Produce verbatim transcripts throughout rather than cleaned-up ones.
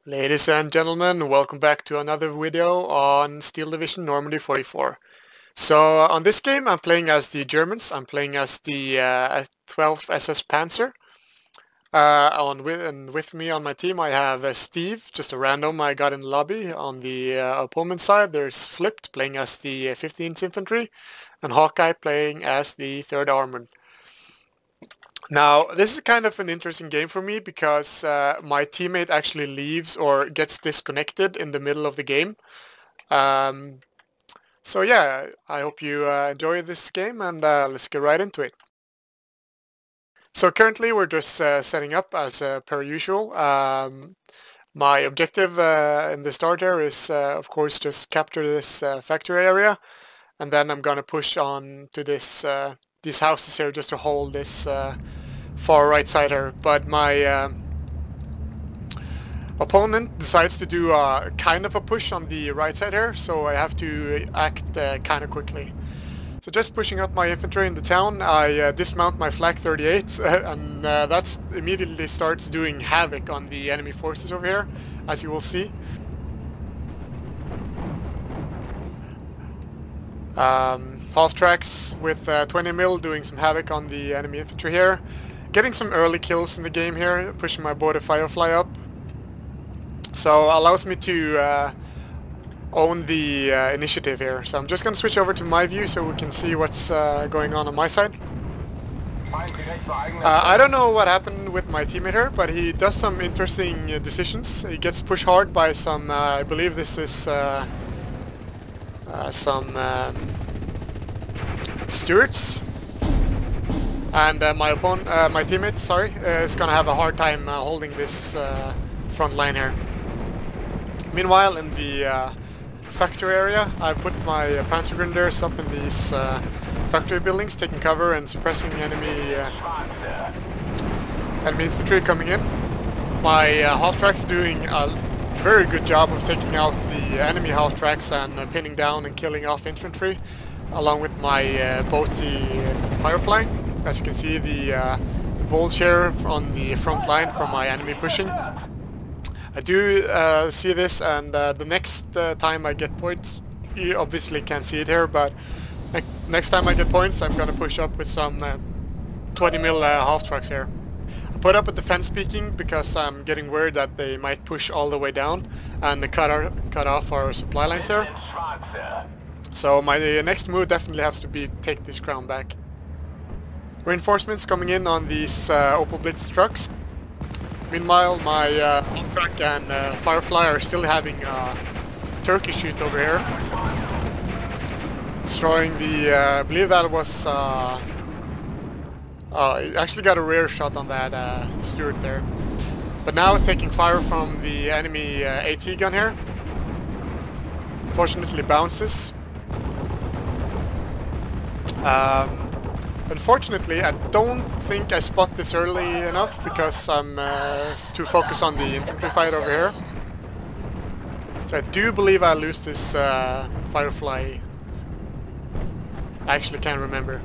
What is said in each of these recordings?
Ladies and gentlemen, welcome back to another video on Steel Division Normandy forty-four. So uh, on this game I'm playing as the Germans. I'm playing as the uh, twelfth S S-Panzer. Uh, on with and with me on my team I have uh, Steve, just a random I got in the lobby. On the uh, opponent side there's Flipped playing as the uh, fifteenth Infantry, and Hawkeye playing as the third Armored. Now, this is kind of an interesting game for me because uh, my teammate actually leaves or gets disconnected in the middle of the game. Um, so yeah, I hope you uh, enjoy this game, and uh, let's get right into it. So currently we're just uh, setting up as uh, per usual. Um, my objective uh, in the start here is uh, of course just capture this uh, factory area, and then I'm gonna push on to this uh, these houses here just to hold this uh, far right side here. But my uh, opponent decides to do a kind of a push on the right side here, so I have to act uh, kind of quickly. So just pushing up my infantry in the town, I uh, dismount my Flak thirty-eight, and uh, that immediately starts doing havoc on the enemy forces over here, as you will see. Um, half tracks with uh, twenty mil doing some havoc on the enemy infantry here. Getting some early kills in the game here, pushing my Border Firefly up. So allows me to uh, own the uh, initiative here. So I'm just going to switch over to my view so we can see what's uh, going on on my side. Uh, I don't know what happened with my teammate here, but he does some interesting uh, decisions. He gets pushed hard by some, uh, I believe this is uh, uh, some um, Stuarts. And uh, my opponent, uh, my teammate, sorry, uh, is gonna have a hard time uh, holding this uh, front line here. Meanwhile, in the uh, factory area, I put my uh, Panzer Grenadiers up in these uh, factory buildings, taking cover and suppressing enemy uh, enemy infantry coming in. My uh, half tracks doing a very good job of taking out the enemy half tracks and uh, pinning down and killing off infantry, along with my uh, Boaty Firefly. As you can see, the uh, bulge here on the front line from my enemy pushing. I do uh, see this, and uh, the next uh, time I get points, you obviously can't see it here, but ne next time I get points I'm gonna push up with some uh, twenty mil uh, half tracks here. I put up a defense peaking because I'm getting worried that they might push all the way down and cut, our, cut off our supply lines here. So my next move definitely has to be take this ground back. Reinforcements coming in on these uh, Opel Blitz trucks. Meanwhile, my uh, half-track and uh, Firefly are still having uh, turkey shoot over here, destroying the. Uh, I believe that was. Uh, uh, actually got a rear shot on that uh, Stuart there, but now taking fire from the enemy uh, AT gun here. Fortunately, bounces. Um, Unfortunately, I don't think I spot this early enough because I'm uh, too focused on the infantry fight over here. So I do believe I lose this uh, Firefly. I actually can't remember.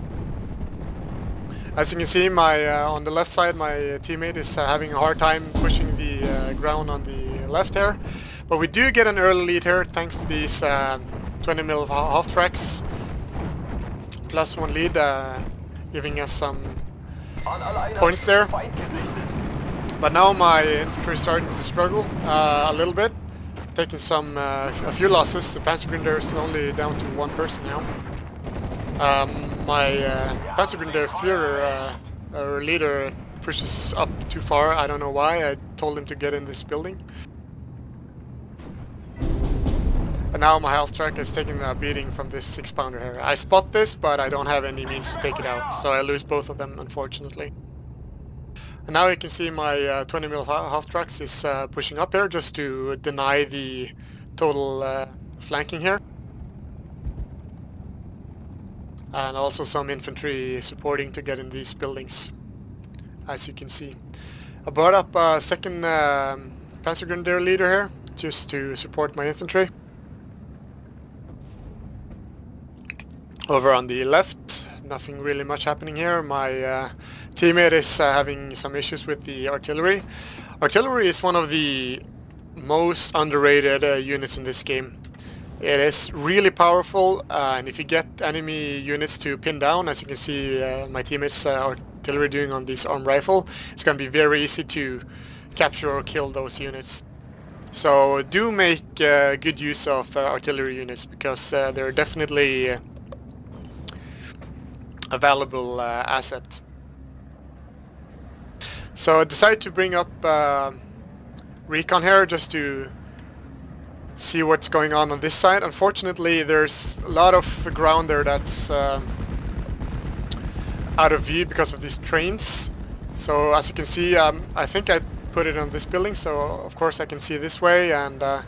As you can see, my uh, on the left side, my teammate is uh, having a hard time pushing the uh, ground on the left here. But we do get an early lead here thanks to these uh, twenty mil half tracks. Plus one lead, uh, giving us some points there. But now my infantry is starting to struggle uh, a little bit, taking some uh, a few losses. The Panzer Grenadier is only down to one person now. Um, my uh, Panzer Grenadier Führer, uh, our leader, pushes up too far. I don't know why. I told him to get in this building. And now my health track is taking a beating from this six pounder here. I spot this, but I don't have any means to take it out, so I lose both of them, unfortunately. And now you can see my uh, twenty mil half tracks is uh, pushing up here just to deny the total uh, flanking here. And also some infantry supporting to get in these buildings, as you can see. I brought up a second uh, Panzer Grenadier leader here, just to support my infantry. Over on the left, nothing really much happening here. My uh, teammate is uh, having some issues with the artillery. Artillery is one of the most underrated uh, units in this game. It is really powerful, uh, and if you get enemy units to pin down, as you can see uh, my teammates uh, artillery doing on this armed rifle, it's going to be very easy to capture or kill those units. So do make uh, good use of uh, artillery units, because uh, they're definitely uh, a valuable uh, asset. So I decided to bring up uh, recon here just to see what's going on on this side. Unfortunately, there's a lot of ground there that's um, out of view because of these trains. So as you can see, um, I think I put it on this building, so of course I can see this way and uh,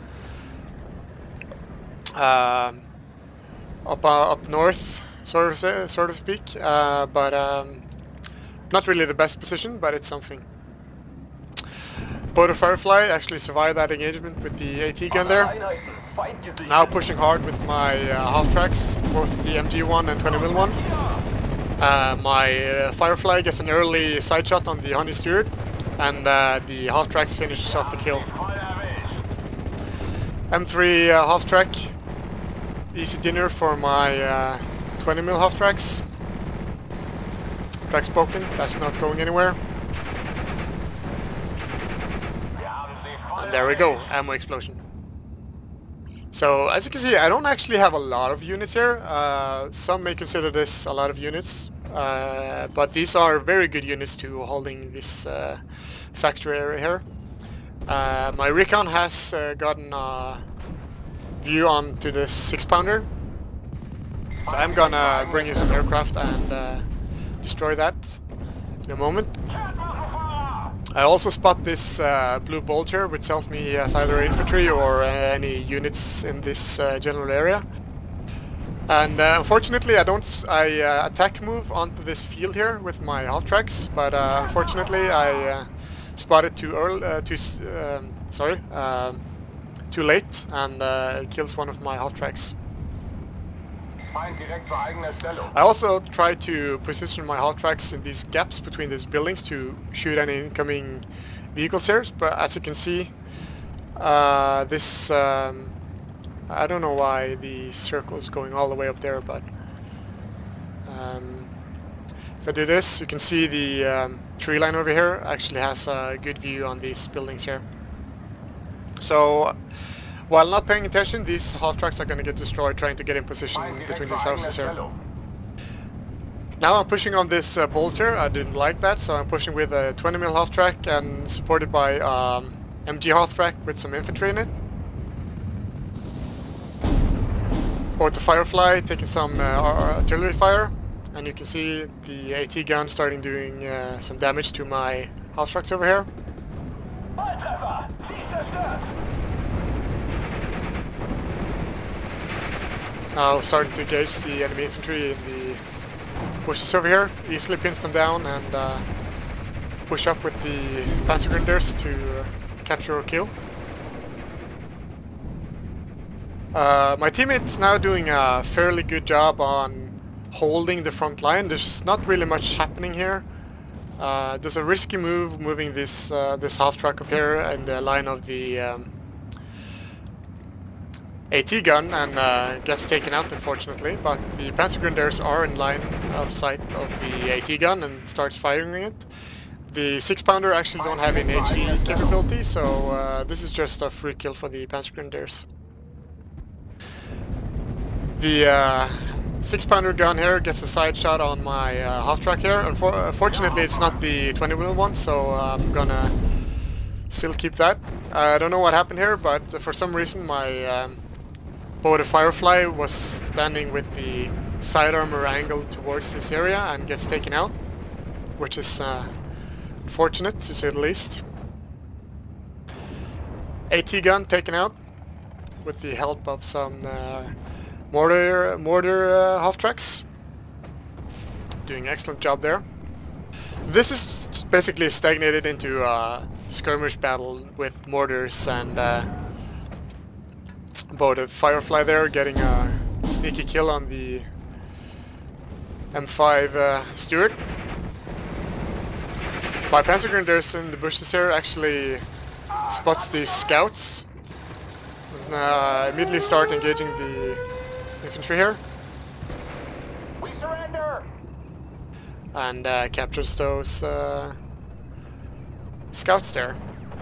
uh, up uh, up north, sort of uh, sort of speak. Uh, but um, not really the best position, but it's something. Boater Firefly actually survived that engagement with the AT gun there. Now pushing hard with my uh, half tracks, both the M G one and twenty mil one. Uh, my uh, Firefly gets an early side shot on the Honey Steward, and uh, the half tracks finishes off the kill. M three uh, half track, easy dinner for my uh, twenty mil half tracks. Track spoken, that's not going anywhere. And there we go, ammo explosion. So as you can see, I don't actually have a lot of units here. Uh, some may consider this a lot of units, uh, but these are very good units to holding this uh, factory area here. Uh, my recon has uh, gotten a view onto the six pounder, so I'm gonna bring in some aircraft and uh, destroy that in a moment. I also spot this uh, blue bulge here, which tells me he has either infantry or uh, any units in this uh, general area. And uh, unfortunately, I don't. I uh, attack move onto this field here with my half tracks, but uh, unfortunately, I uh, spotted too early, uh, too um, sorry, um, too late, and uh, it kills one of my half tracks. I also try to position my half tracks in these gaps between these buildings to shoot any incoming vehicles here, but as you can see, uh, this, um, I don't know why the circle is going all the way up there, but um, if I do this, you can see the um, tree line over here actually has a good view on these buildings here. So while not paying attention, these half tracks are going to get destroyed trying to get in position between these houses here. Now I'm pushing on this uh, bolter. I didn't like that, so I'm pushing with a twenty mil half track and supported by um, M G half track with some infantry in it. Both the Firefly taking some uh, artillery fire, and you can see the AT gun starting doing uh, some damage to my half tracks over here. Now starting to engage the enemy infantry in the bushes over here, easily pins them down and uh, push up with the Panzer Grenadiers to uh, capture or kill. Uh, my teammate's now doing a fairly good job on holding the front line. There's not really much happening here. Uh, there's a risky move moving this uh, this half track up here in the line of the um, AT gun and uh, gets taken out, unfortunately, but the Panzer Grenadiers are in line of sight of the AT gun and starts firing it. The six pounder actually don't have any H E capability, so uh, this is just a free kill for the Panzer Grenadiers. The uh, six pounder gun here gets a side shot on my uh, half track here. Unfor unfortunately, it's not the twenty mil one, so I'm gonna still keep that. I don't know what happened here, but for some reason my um, Boater Firefly was standing with the side armor angled towards this area and gets taken out, which is uh, unfortunate to say the least. AT gun taken out with the help of some uh, mortar mortar uh, half tracks. Doing an excellent job there. This is basically stagnated into a skirmish battle with mortars and uh, Boater Firefly there getting a sneaky kill on the M five uh, Stewart. My Panzer Grenadiers in the bushes here actually spots these scouts. And, uh, immediately start engaging the infantry here. We surrender. And uh, captures those uh, scouts there.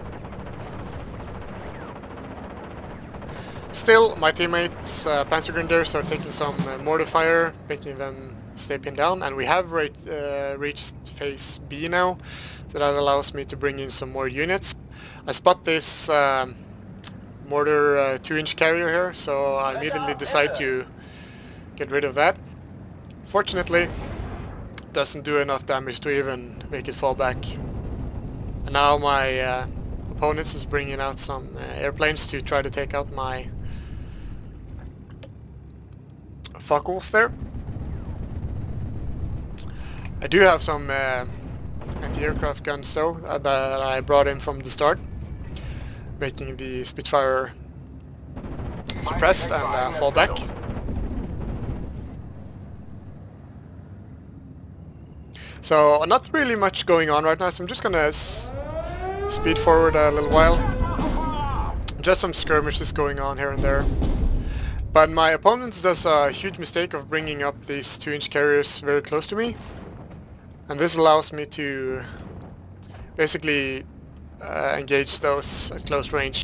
Still, my teammates, uh, Panzer Grenadiers, are taking some uh, mortar fire, making them stay pinned down, and we have re uh, reached phase B now, so that allows me to bring in some more units. I spot this um, mortar uh, two inch carrier here, so I immediately decide to get rid of that. Fortunately, it doesn't do enough damage to even make it fall back. And now my uh, opponents is bringing out some uh, airplanes to try to take out my Focke-Wulf there. I do have some uh, anti-aircraft guns though uh, that I brought in from the start, making the Spitfire suppressed and uh, fall back. So not really much going on right now, so I'm just gonna s speed forward a little while. Just some skirmishes going on here and there. But my opponent does a huge mistake of bringing up these two inch carriers very close to me. And this allows me to basically uh, engage those at close range.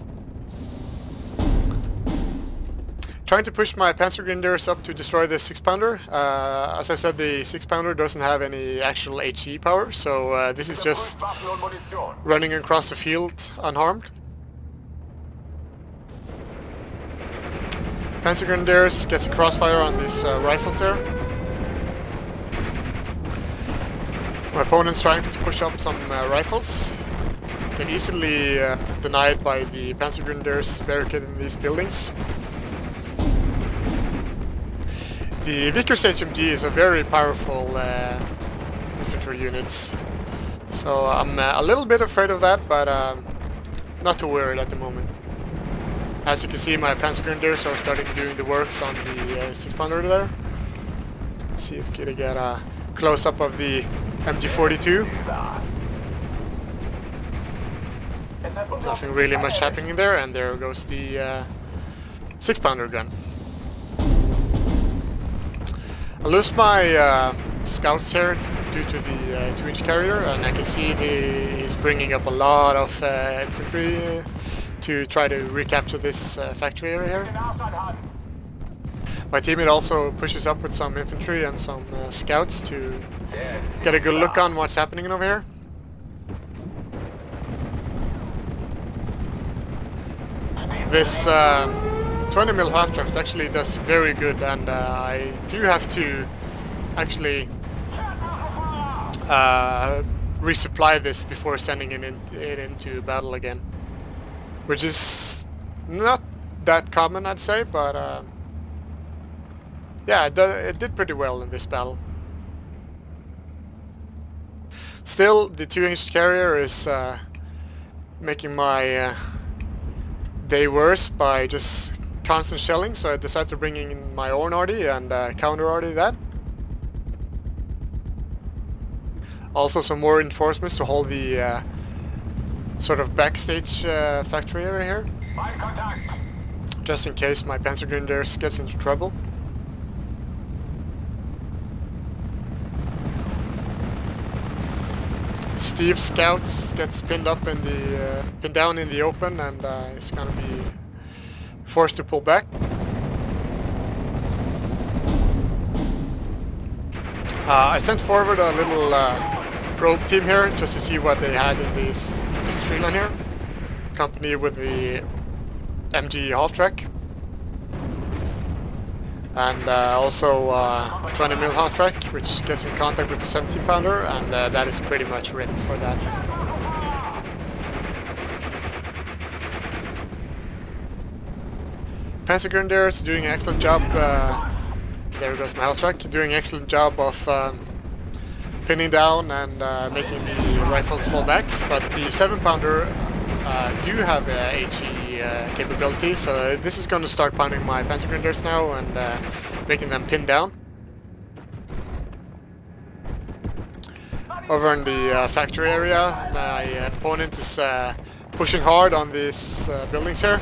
Trying to push my Panzer Grenadiers up to destroy the six pounder. Uh, as I said, the six pounder doesn't have any actual H E power, so uh, this is just running across the field unharmed. Panzer Grenadiers gets a crossfire on these uh, rifles there. My opponent's trying to push up some uh, rifles. Get easily uh, denied by the Panzer Grenadiers barricading these buildings. The Vickers H M G is a very powerful uh, infantry unit, so I'm uh, a little bit afraid of that, but um, not too worried at the moment. As you can see, my Panzer Grenadiers are starting doing the works on the uh, six pounder there. Let's see if we can get a close-up of the M G forty-two. Nothing really much happening there, and there goes the uh, six pounder gun. I lose my uh, scouts here due to the uh, two inch carrier, and I can see the, he's bringing up a lot of uh, infantry uh, to try to recapture this uh, factory area here. My teammate also pushes up with some infantry and some uh, scouts to get a good look on what's happening over here. This um, twenty mil half-track actually does very good, and uh, I do have to actually uh, resupply this before sending it, in, it into battle again, which is not that common, I'd say, but um, yeah, it, do, it did pretty well in this battle. Still, the two inch carrier is uh, making my uh, day worse by just constant shelling, so I decided to bring in my own arty and uh, counter arty that. Also some more reinforcements to hold the uh, sort of backstage uh, factory area here, just in case my Panzer Grenadiers gets into trouble. Steve's scouts gets pinned up in the uh, pinned down in the open, and uh, is gonna be forced to pull back. Uh, I sent forward a little uh, probe team here just to see what they had in this, this tree line here, accompanied with the M G half-track, and uh, also uh, twenty mil half-track, which gets in contact with the seventeen pounder, and uh, that is pretty much written for that. Panzer Grenadiers doing an excellent job. Uh, there goes my half-track, doing an excellent job of um, pinning down and uh, making the rifles fall back. But the seven pounder uh, do have a H E uh, capability, so this is going to start pounding my Panzer Grenadiers now and uh, making them pin down. Over in the uh, factory area, my opponent is uh, pushing hard on these uh, buildings here.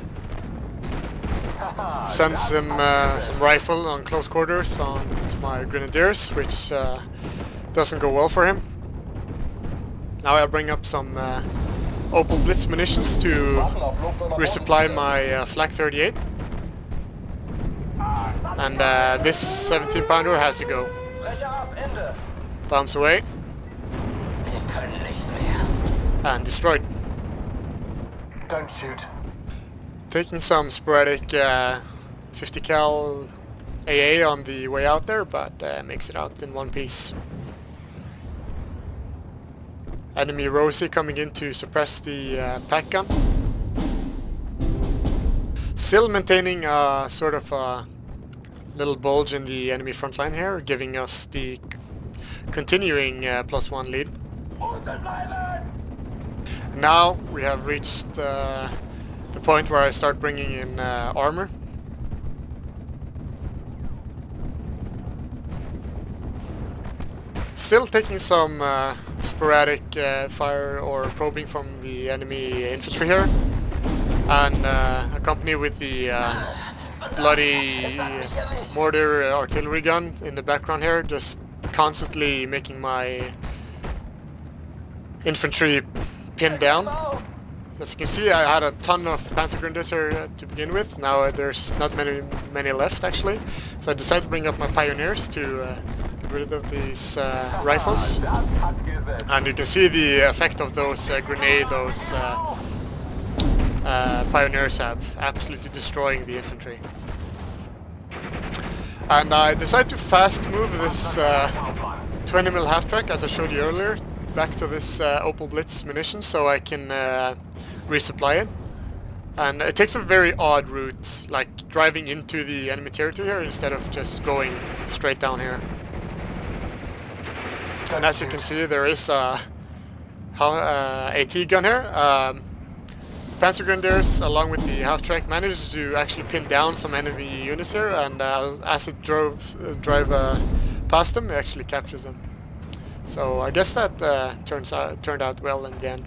Sends some uh, some rifle on close quarters on to my grenadiers, which uh, doesn't go well for him. Now I bring up some uh, Opel Blitz munitions to resupply my uh, Flak thirty-eight, and uh, this seventeen pounder has to go. Bombs away and destroyed. Don't shoot. Taking some sporadic uh, fifty cal A A on the way out there, but uh, makes it out in one piece. Enemy Rosie coming in to suppress the uh, pack gun. Still maintaining a sort of a little bulge in the enemy front line here, giving us the continuing uh, plus one lead. Now we have reached uh, the point where I start bringing in uh, armor. Still taking some uh, sporadic uh, fire or probing from the enemy infantry here, and uh, accompanied with the uh, bloody mortar artillery gun in the background here, just constantly making my infantry pinned down. As you can see, I had a ton of Panzer Grenadiers here to begin with. Now uh, there's not many many left actually, so I decided to bring up my Pioneers to uh, get rid of these uh, rifles. And you can see the effect of those uh, grenade, those uh, uh, Pioneers have, absolutely destroying the infantry. And I decided to fast move this uh, twenty mil half-track, as I showed you earlier, back to this uh, Opel Blitz munitions so I can uh, resupply it. And it takes a very odd route, like driving into the enemy territory here instead of just going straight down here. And as you can see, there is a uh, AT gun here. Um, Panzer Grenadiers, along with the half-track, managed to actually pin down some enemy units here, and uh, as it drove uh, drive uh, past them, it actually captures them. So I guess that uh, turns out turned out well in the end.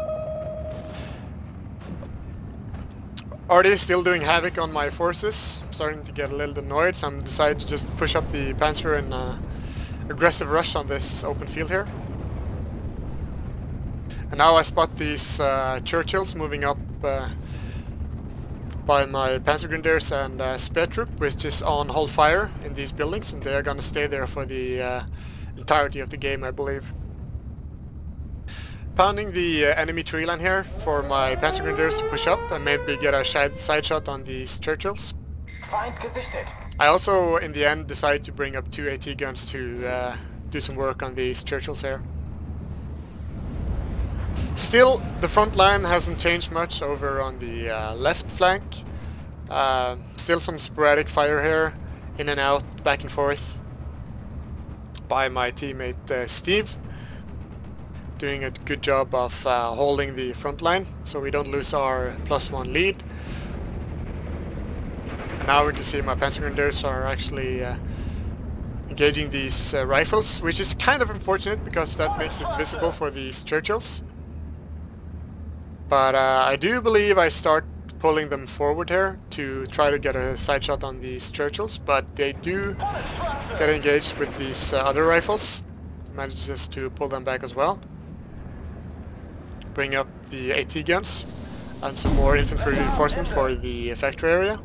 Already still doing havoc on my forces. I'm starting to get a little annoyed, so I'm decided to just push up the Panzer and uh, aggressive rush on this open field here. And now I spot these uh, Churchills moving up uh, by my Panzer Grenadiers and uh, Spear Troop, which is on hold fire in these buildings, and they're gonna stay there for the uh, entirety of the game, I believe. Pounding the uh, enemy tree line here for my Panzer Grenadiers to push up and maybe get a side shot on these Churchills. I also, in the end, decided to bring up two AT guns to uh, do some work on these Churchills here. Still, the front line hasn't changed much over on the uh, left flank. Uh, still some sporadic fire here, in and out, back and forth, by my teammate uh, Steve. Doing a good job of uh, holding the front line, so we don't lose our plus one lead. And now we can see my Panzer Grenadiers are actually uh, engaging these uh, rifles, which is kind of unfortunate because that makes it visible for these Churchills. But uh, I do believe I start pulling them forward here to try to get a side shot on these Churchills, but they do get engaged with these uh, other rifles. Manages to pull them back as well. Bring up the AT guns and some more infantry reinforcement for the factory area.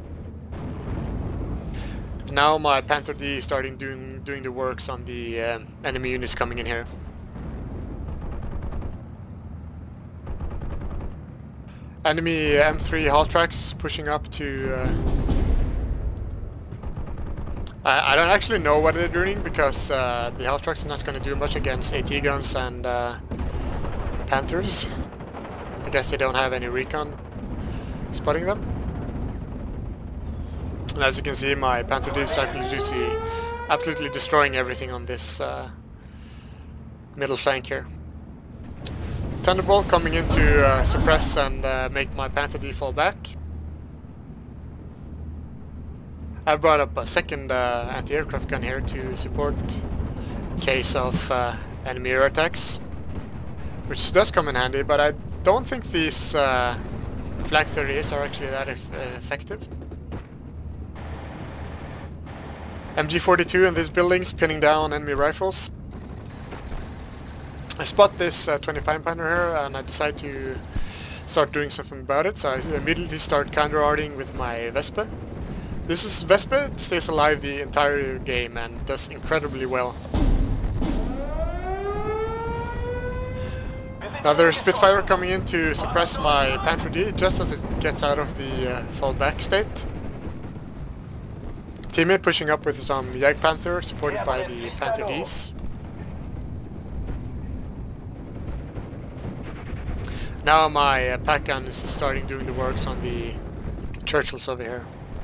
Now my Panther D is starting doing doing the works on the uh, enemy units coming in here. Enemy M three half-tracks pushing up to... Uh, I, I don't actually know what they're doing because uh, the half-tracks are not going to do much against AT guns and uh, Panthers. I guess they don't have any recon spotting them. And as you can see, my Panther D is actually just absolutely destroying everything on this uh, middle flank here. Thunderbolt coming in to uh, suppress and uh, make my Panther D fall back. I brought up a second uh, anti-aircraft gun here to support in case of uh, enemy air attacks, which does come in handy, but I don't think these uh, Flak thirty-eights are actually that eff uh, effective. M G forty-two in these buildings, pinning down enemy rifles. I spot this uh, twenty-five pounder here and I decide to start doing something about it, so I immediately start counter-arting with my Vespa. This is Vespa, it stays alive the entire game and does incredibly well. Now there's Spitfire coming in to suppress my Panther D just as it gets out of the uh, fallback state. Teammate pushing up with some Jag Panther supported by the Panther Ds. Now my uh, pack gun is starting doing the works on the Churchills over here.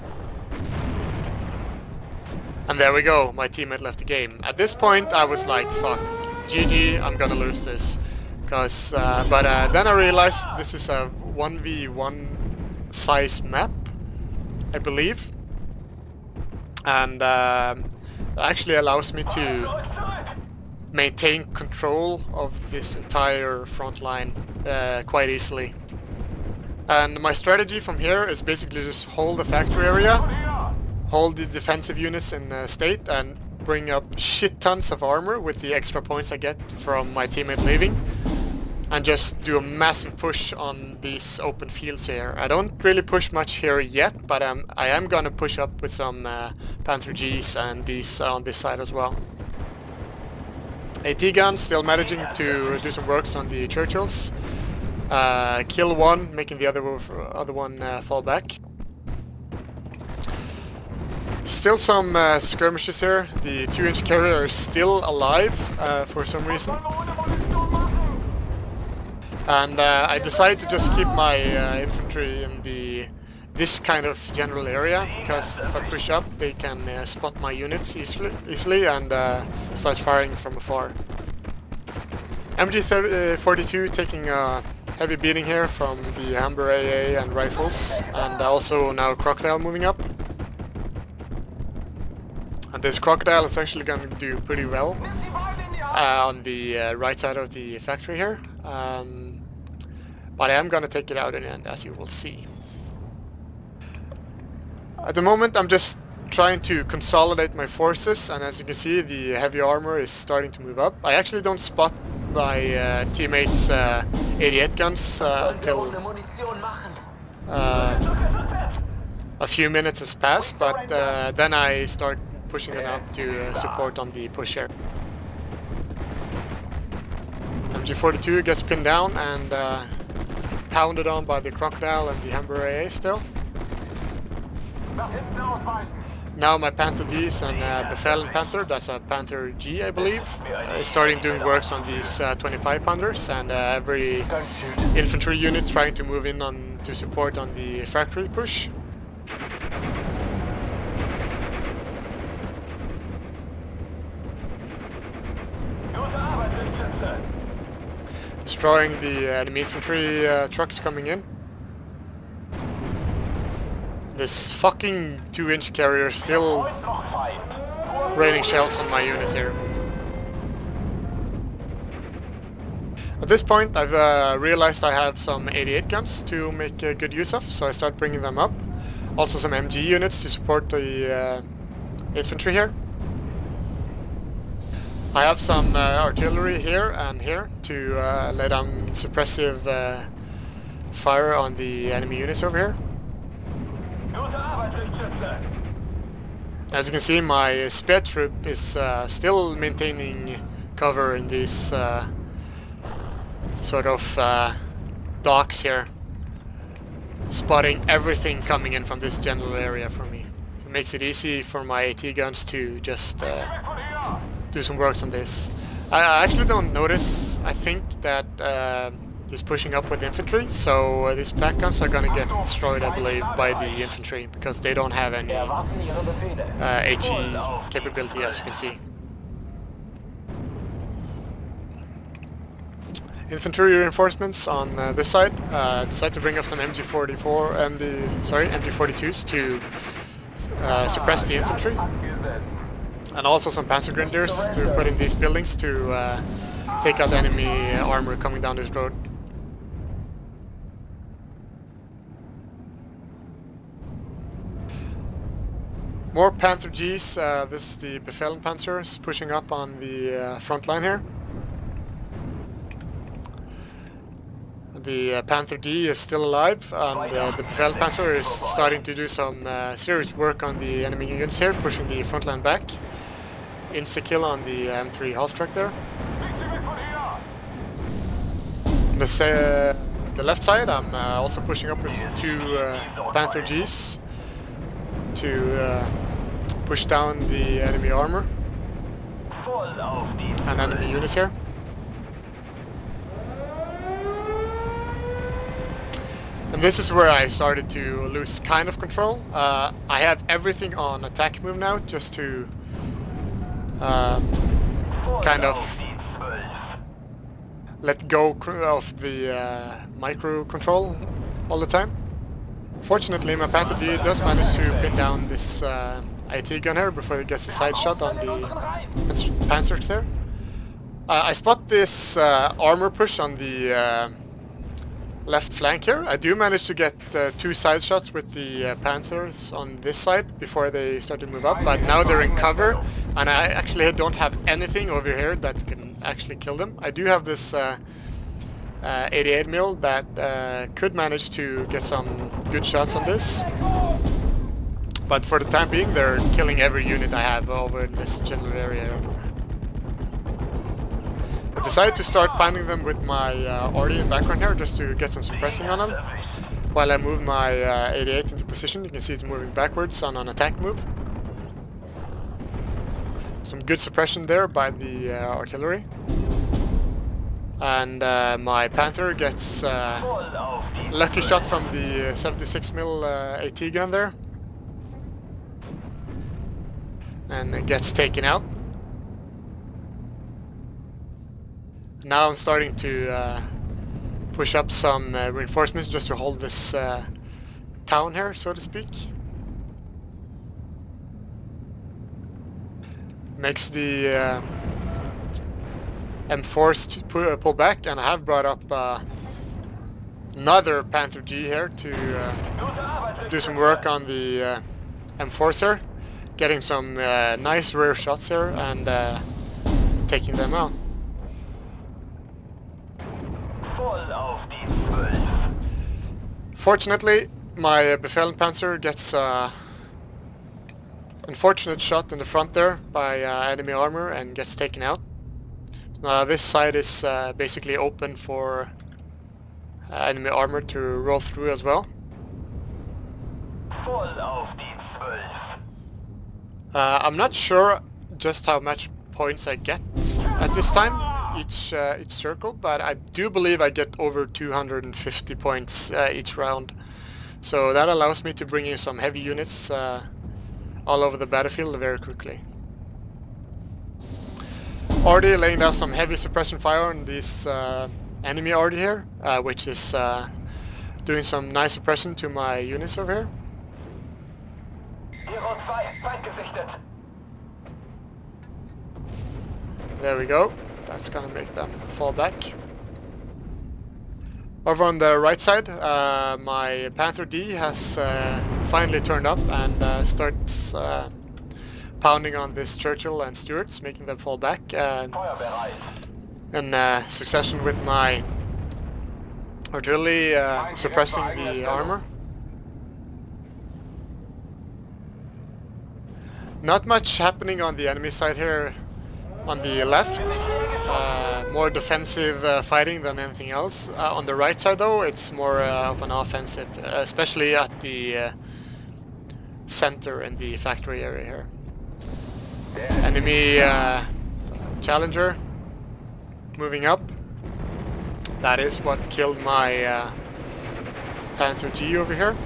And there we go, my teammate left the game. At this point I was like, fuck, G G, I'm gonna lose this. Cause, uh, but uh, then I realized this is a one v one size map, I believe. And uh, actually allows me to maintain control of this entire front line uh, quite easily. And my strategy from here is basically just hold the factory area, hold the defensive units in uh, state, and bring up shit tons of armor with the extra points I get from my teammate leaving, and just do a massive push on these open fields here. I don't really push much here yet, but um, I am gonna push up with some uh, Panther Gs and these uh, on this side as well. AT gun still managing to do some works on the Churchills. Uh, kill one, making the other other one uh, fall back. Still some uh, skirmishes here. The two inch carrier is still alive uh, for some reason. And uh, I decided to just keep my uh, infantry in the this kind of general area, because if I push up they can uh, spot my units easily, easily and uh, start firing from afar. M G forty-two taking a heavy beating here from the Hammer A A and rifles, and also now Crocodile moving up. And this Crocodile is actually going to do pretty well uh, on the uh, right side of the factory here. Um, but I am going to take it out in the end, as you will see. At the moment I'm just trying to consolidate my forces, and as you can see the heavy armor is starting to move up. I actually don't spot my uh, teammates' uh, eighty-eight guns uh, until uh, a few minutes has passed, but uh, then I start pushing them out to uh, support on the push here. M G forty-two gets pinned down and uh, pounded on by the Crocodile and the Hammer A A still. Now my Panther Ds and uh, Befehlen Panther, that's a Panther G I believe, uh, is starting doing works on these uh, twenty-five pounders, and uh, every infantry unit trying to move in on to support on the factory push. Destroying the enemy infantry uh, trucks coming in. This fucking two inch carrier still raining shells on my units here. At this point I've uh, realized I have some eighty-eight guns to make uh, good use of, so I start bringing them up. Also some M G units to support the uh, infantry here. I have some uh, artillery here and here to uh, lay down suppressive uh, fire on the enemy units over here. As you can see, my spear troop is uh, still maintaining cover in these uh, sort of uh, docks here, spotting everything coming in from this general area for me. So it makes it easy for my AT guns to just uh, do some works on this. I actually don't notice, I think, that uh, he's pushing up with infantry, so uh, these pack guns are gonna get destroyed, I believe, by the infantry, because they don't have any uh, HE capability, as you can see. Infantry reinforcements on uh, this side uh, decide to bring up some M G forty-four and the sorry M G forty-twos to uh, suppress the infantry, and also some Panzer Grenadiers to put in these buildings to uh, take out enemy armor coming down this road. More Panther Gs. Uh, this is the Befehlenpanzer pushing up on the uh, front line here. The uh, Panther D is still alive, and uh, the Befehlenpanzer is starting to do some uh, serious work on the enemy units here, pushing the front line back. Insta-kill on the M three half track there. This, uh, the left side, I'm uh, also pushing up with two uh, Panther Gs to uh, push down the enemy armor and enemy units here. And this is where I started to lose kind of control. Uh, I have everything on attack move now, just to um, kind of let go of the uh, micro control all the time. Fortunately, my Panther D does manage to pin down this uh, I T gun here before it gets a side shot on the Panzers there. Uh, I spot this uh, armor push on the uh, left flank here. I do manage to get uh, two side shots with the uh, Panthers on this side before they start to move up, but now they're in cover and I actually don't have anything over here that can actually kill them. I do have this uh, uh, eighty-eight mil that uh, could manage to get some good shots on this, but for the time being they're killing every unit I have over in this general area. I decided to start pounding them with my uh, R D in background here just to get some suppressing on them while I move my uh, eighty-eight into position. You can see it's moving backwards on an attack move. Some good suppression there by the uh, artillery. And uh, my Panther gets uh, a lucky shot from the seventy-six mil uh, AT gun there. And it gets taken out. Now I'm starting to uh, push up some uh, reinforcements just to hold this uh, town here, so to speak. Makes the uh, M fours to pu uh, pull back, and I have brought up uh, another Panther G here to uh, do some work on the uh, M fours here, getting some uh, nice rear shots here and uh, taking them out. Fortunately, my uh, Befehlenpanzer gets uh, unfortunate shot in the front there by uh, enemy armor and gets taken out. Uh, this side is uh, basically open for uh, enemy armor to roll through as well. Uh, I'm not sure just how much points I get at this time. Each, uh, each circle, but I do believe I get over two hundred fifty points uh, each round. So that allows me to bring in some heavy units uh, all over the battlefield very quickly. Already laying down some heavy suppression fire on this uh, enemy already here, uh, which is uh, doing some nice suppression to my units over here. There we go. That's gonna make them fall back. Over on the right side, uh, my Panther D has uh, finally turned up and uh, starts uh, pounding on this Churchill and Stuarts, making them fall back. Uh, in uh, succession with my artillery uh, suppressing the armor. Not much happening on the enemy side here. On the left, uh, more defensive uh, fighting than anything else. Uh, on the right side though, it's more uh, of an offensive, uh, especially at the uh, center in the factory area here. Enemy uh, Challenger moving up. That is what killed my uh, Panther G over here.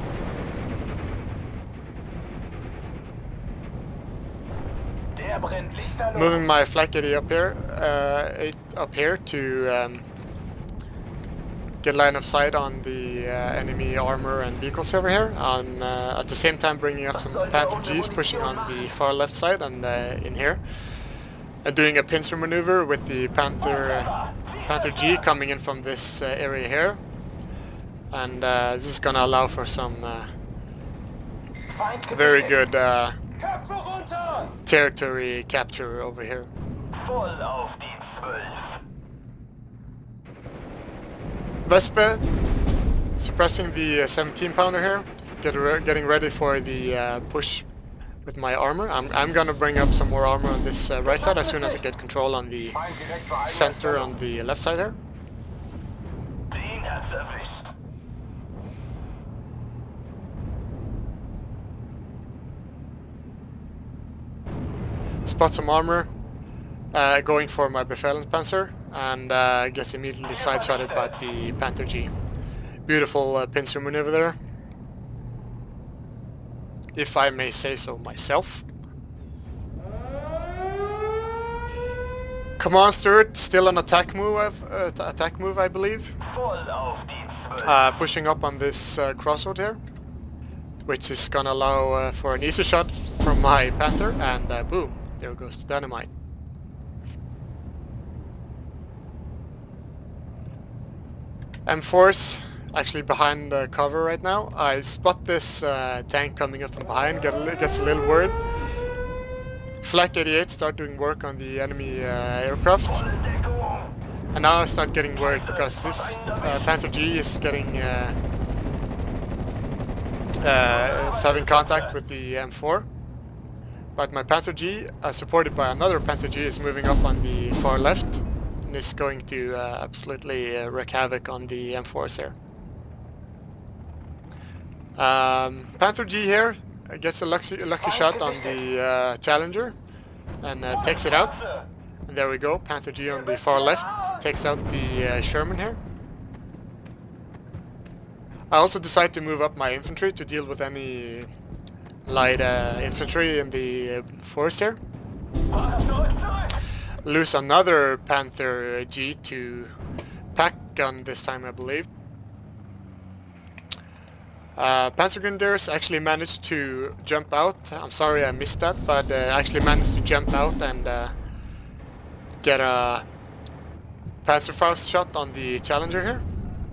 Moving my flak eighty up here, uh, eight up here to um, get line of sight on the uh, enemy armor and vehicles over here. And uh, at the same time, bringing up some Panther Gs, pushing on the far left side and uh, in here, and doing a pincer maneuver with the Panther uh, Panther G coming in from this uh, area here. And uh, this is gonna allow for some uh, very good Uh, territory capture over here. Voll auf die zwölf. Vespa suppressing the uh, seventeen pounder here, Get re getting ready for the uh, push with my armor. I'm, I'm gonna bring up some more armor on this uh, right side as soon as I get control on the center on the left side here. Den hat's erwischt. Spot some armor, uh, going for my Befehlspanzer, and uh, gets immediately side-shotted by the Panther G. Beautiful uh, pincer maneuver there, if I may say so myself. Come on, Stuart, still an attack move, uh, attack move, I believe. Voll auf die zwölf. Uh, pushing up on this uh, crossroad here, which is gonna allow uh, for an easy shot from my Panther, and uh, boom, there goes the dynamite. M fours actually behind the cover right now. I spot this uh, tank coming up from behind, get a li gets a little worried. Flak eighty-eight start doing work on the enemy uh, aircraft. And now I start getting worried because this uh, Panther G is getting uh, uh, is having contact with the M four. But my Panther G, uh, supported by another Panther G, is moving up on the far left and is going to uh, absolutely uh, wreak havoc on the M fours here. Um, Panther G here uh, gets a lucky, lucky shot on the uh, Challenger and uh, takes it out. And there we go, Panther G on the far left takes out the uh, Sherman here. I also decide to move up my infantry to deal with any light uh, infantry in the uh, forest here. Lose another Panther G to pack gun this time, I believe. Uh, Panzer Grenadiers actually managed to jump out. I'm sorry I missed that, but uh, actually managed to jump out and uh, get a Panzerfaust shot on the Challenger here.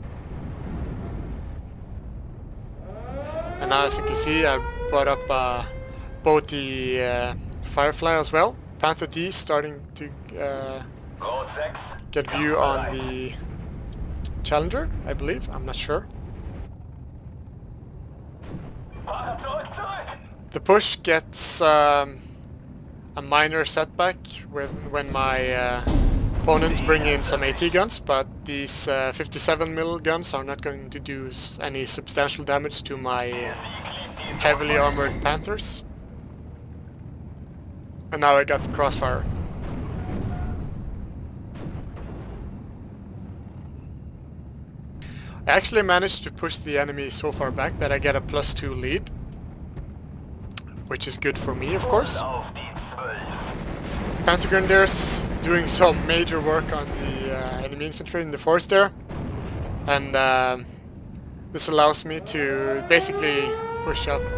And now, as you can see, I brought up uh, both the uh, Firefly as well. Panther D starting to uh, get view on the Challenger, I believe. I'm not sure. The push gets um, a minor setback when, when my uh, opponents bring in some AT guns, but these uh, fifty-seven millimeter guns are not going to do any substantial damage to my uh, heavily armored Panthers. And now I got the crossfire. I actually managed to push the enemy so far back that I get a plus two lead, which is good for me, of course. Panzer Grenadiers doing some major work on the uh, enemy infantry in the forest there, and uh, this allows me to basically push up.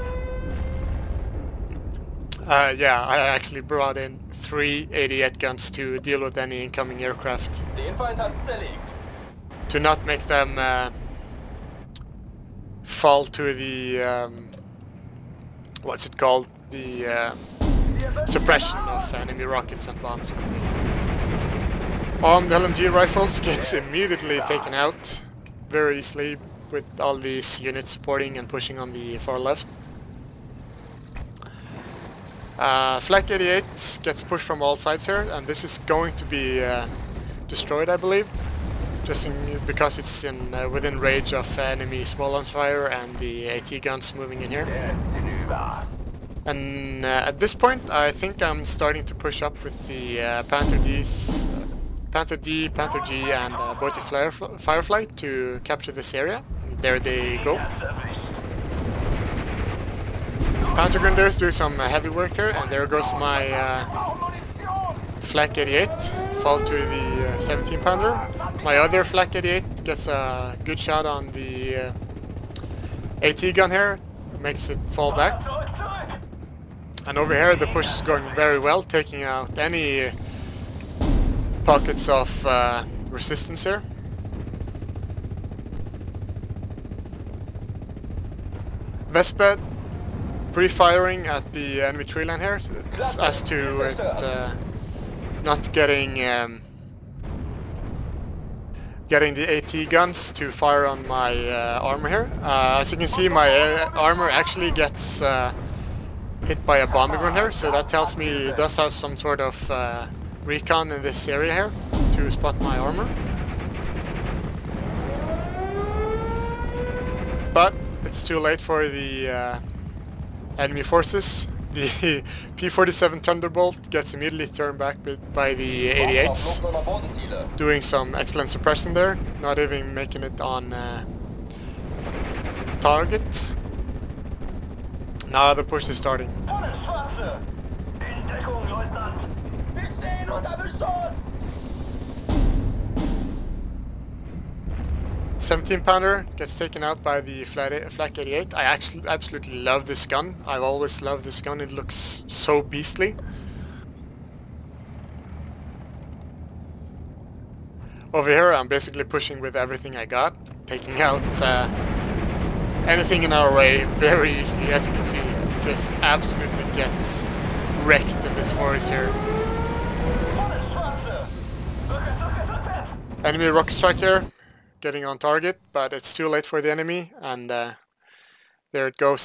Uh, yeah, I actually brought in three eighty-eight guns to deal with any incoming aircraft, to not make them uh, fall to the um, what's it called, the uh, suppression of enemy rockets and bombs. Armed L M G rifles gets immediately taken out very easily with all these units supporting and pushing on the far left. Uh, Flak eighty-eight gets pushed from all sides here, and this is going to be uh, destroyed, I believe, just in, because it's in uh, within range of enemy small arms fire and the AT guns moving in here. And uh, at this point, I think I'm starting to push up with the uh, Panther D's, uh, Panther D, Panther G, and uh, Boaty Firefly to capture this area. And there they go. Panzer Grenadiers do some uh, heavy work here, and there goes my uh, Flak eighty-eight, fall to the uh, seventeen pounder. My other Flak eighty-eight gets a good shot on the uh, AT gun here, makes it fall back. And over here the push is going very well, taking out any pockets of uh, resistance here. Vespa pre-firing at the enemy tree line here, as to it uh, not getting um, getting the AT guns to fire on my uh, armor here. Uh, as you can see, my uh, armor actually gets uh, hit by a bombing run here, so that tells me it does have some sort of uh, recon in this area here to spot my armor. But it's too late for the uh, enemy forces. The P forty-seven Thunderbolt gets immediately turned back by the eighty-eights, doing some excellent suppression there, not even making it on uh, target. Now the push is starting. seventeen pounder gets taken out by the Flak eighty-eight. I actually absolutely love this gun. I've always loved this gun. It looks so beastly. Over here I'm basically pushing with everything I got, taking out uh, anything in our way very easily. As you can see, just absolutely gets wrecked in this forest here. Enemy rocket strike here, getting on target, but it's too late for the enemy, and uh, there it goes.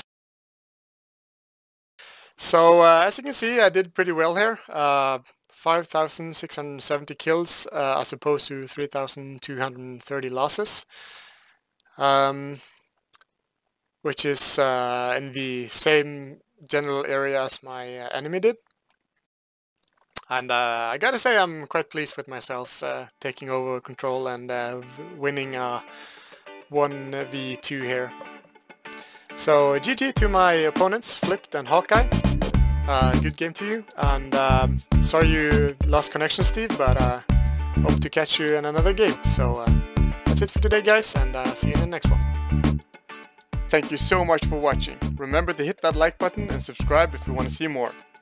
So uh, as you can see, I did pretty well here. Uh, five thousand six hundred seventy kills uh, as opposed to three thousand two hundred thirty losses, um, which is uh, in the same general area as my uh, enemy did. And uh, I gotta say, I'm quite pleased with myself uh, taking over control and uh, winning uh, one v two here. So G G to my opponents, Flipped and Hawkeye. Uh, good game to you, and um, sorry you lost connection, Steve, but uh, hope to catch you in another game. So uh, that's it for today, guys, and uh, see you in the next one. Thank you so much for watching. Remember to hit that like button and subscribe if you want to see more.